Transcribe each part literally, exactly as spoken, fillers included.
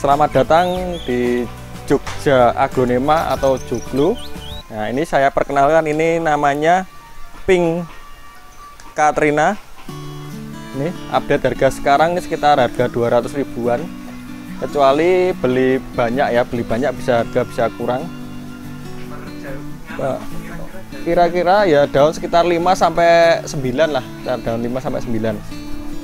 Selamat datang di Jogja Aglonema atau Joglo. Nah, ini saya perkenalkan, ini namanya Pink Katrina. Ini update harga sekarang ini sekitar harga dua ratus ribuan. Kecuali beli banyak ya, beli banyak bisa harga bisa kurang. Kira-kira ya daun sekitar lima sampai sembilan lah, daun lima sampai sembilan.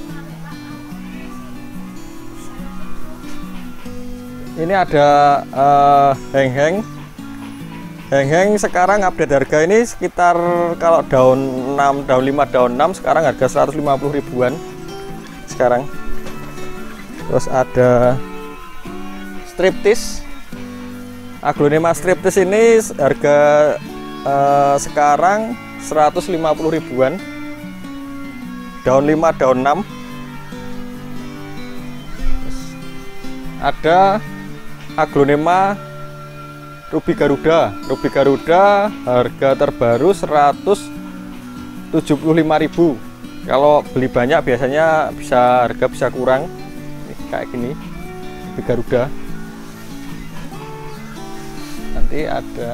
Ini ada uh, heng-heng. Heng-heng sekarang update harga ini sekitar, kalau daun enam, daun lima, daun enam sekarang harga seratus lima puluh ribuan sekarang. Terus ada striptis. Aglonema striptis ini harga uh, sekarang seratus lima puluh ribuan. Daun lima, daun enam. Ada Aglonema Ruby Garuda. Ruby Garuda harga terbaru seratus tujuh puluh lima ribu. Kalau beli banyak biasanya bisa harga bisa kurang. Ini kayak gini Ruby Garuda. Nanti ada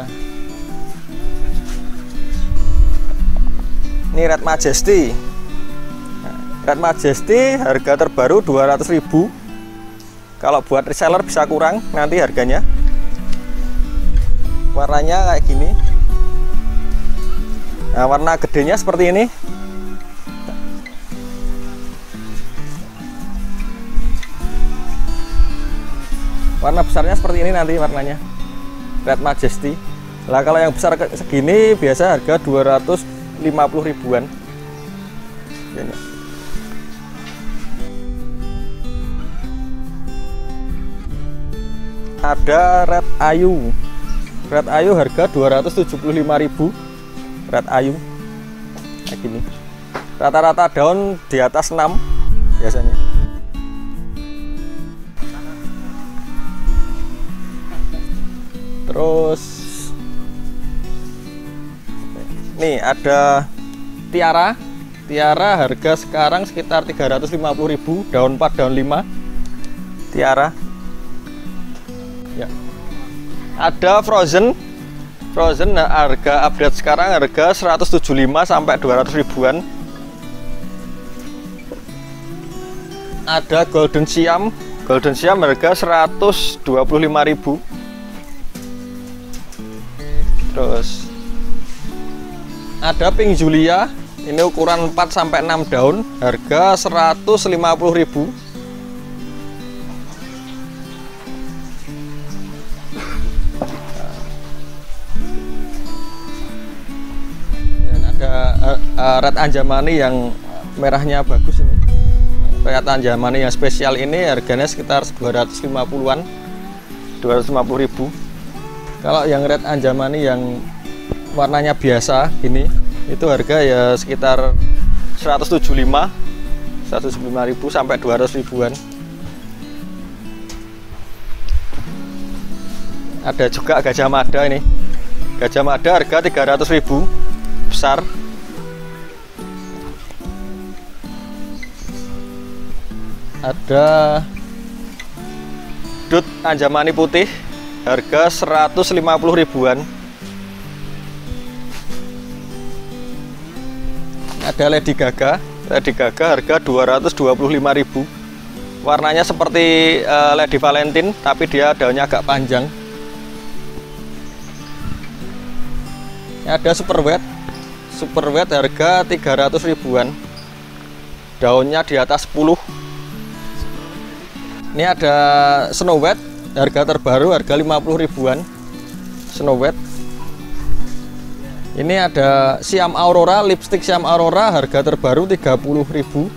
ini Red Majesty. Nah, Red Majesty harga terbaru dua ratus ribu. Kalau buat reseller bisa kurang nanti harganya. Warnanya kayak gini. Nah, warna gedenya seperti ini. Warna besarnya seperti ini nanti warnanya. Red Majesty. Lah kalau yang besar segini biasa harga dua ratus lima puluh ribuan. Ini. Ada Red Ayu. Red Ayu harga dua ratus tujuh puluh lima ribu. Red Ayu kayak gini. Rata-rata daun di atas enam biasanya. Terus nih ada Tiara. Tiara harga sekarang sekitar tiga ratus lima puluh ribu, daun empat, daun lima. Tiara. Ya. Ada Frozen. Frozen nah, harga update sekarang harga seratus tujuh puluh lima sampai dua ratus ribuan. Ada Golden Siam. Golden Siam harga seratus dua puluh lima ribu. Terus ada Pink Julia. Ini ukuran empat sampai enam daun, harga seratus lima puluh ribu. Ada uh, Red Anjamani yang merahnya bagus ini. Red Anjamani yang spesial ini harganya sekitar dua ratus lima puluhan, dua ratus lima puluh ribu. Kalau yang Red Anjamani yang warnanya biasa ini, itu harga ya sekitar seratus tujuh puluh lima, seratus tujuh puluh lima ribu sampai dua ratus ribuan. Ada juga Gajah Mada ini. Gajah Mada harga tiga ratus ribu. Besar. Ada Dut Anjamani putih harga seratus lima puluh ribuan. Ada Lady Gaga. Lady Gaga harga dua ratus dua puluh lima ribu. Warnanya seperti uh, Lady Valentine tapi dia daunnya agak panjang. Ada Super Wet. Super Wet harga tiga ratus ribuan. Daunnya di atas sepuluh. Ini ada Snow White, harga terbaru harga lima puluh ribuan. Snow White. Ini ada Siam Aurora, lipstick Siam Aurora harga terbaru tiga puluh ribu.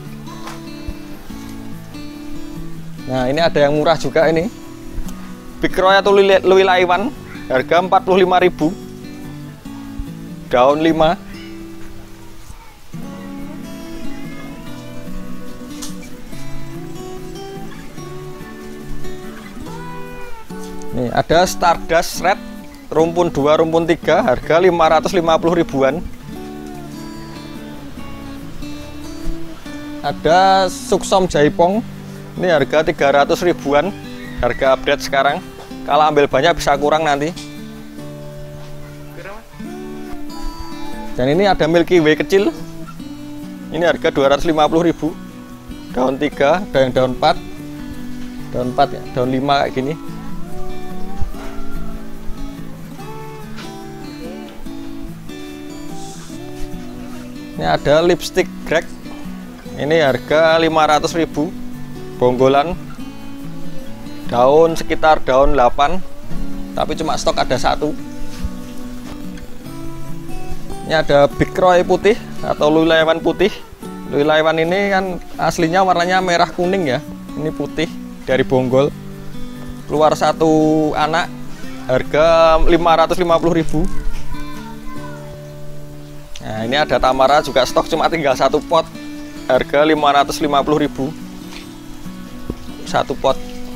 Nah, ini ada yang murah juga ini. Big Royal Louis Laiwan harga empat puluh lima ribu. Daun lima. Nih, ada Stardust Red rumpun dua, rumpun tiga harga lima ratus lima puluh ribuan. Ada Suksom Jaipong, ini harga tiga ratus ribuan. harga update sekarang. Kalau ambil banyak bisa kurang nanti. Dan ini ada Milky Way kecil. Ini harga dua ratus lima puluh ribu. Daun tiga, ada yang daun empat. Daun empat ya, daun lima kayak gini. Ini ada lipstick Greg. Ini harga lima ratus ribu. Bonggolan. Daun sekitar daun delapan. Tapi cuma stok ada satu. Ini ada Big Roy putih atau Lululemon putih. Lululemon ini kan aslinya warnanya merah kuning ya. Ini putih dari Bonggol. Keluar satu anak. Harga lima ratus lima puluh ribu. Nah, ini ada Tamara juga stok cuma tinggal satu pot. Harga lima ratus lima puluh ribu. Satu pot.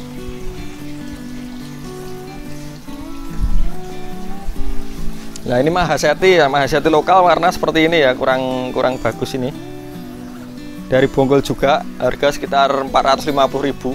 Nah, ini Mahaseti ya, Mahaseti lokal warna seperti ini ya, kurang kurang bagus ini. Dari Bonggol juga, harga sekitar empat ratus lima puluh ribu.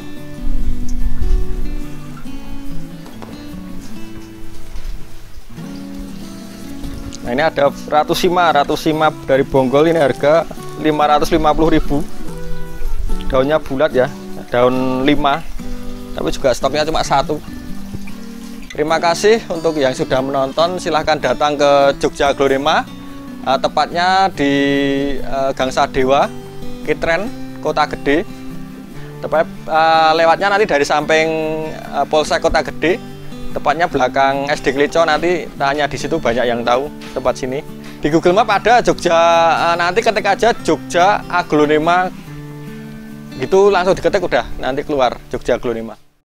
Nah, ini ada Ratu Sima, Ratu Sima dari Bonggol ini harga lima ratus lima puluh ribu. Daunnya bulat ya, daun lima. Tapi juga stoknya cuma satu. Terima kasih untuk yang sudah menonton. Silahkan datang ke Jogja Aglonema, uh, tepatnya di uh, Gang Sadewa, Kitren, Kota Gede. Tepat uh, lewatnya nanti dari samping uh, Polsek Kota Gede, tepatnya belakang S D Kleco. Nanti tanya di situ, banyak yang tahu tempat sini. Di Google Map ada Jogja, uh, nanti ketik aja Jogja Aglonema, gitu langsung diketik udah nanti keluar Jogja Aglonema.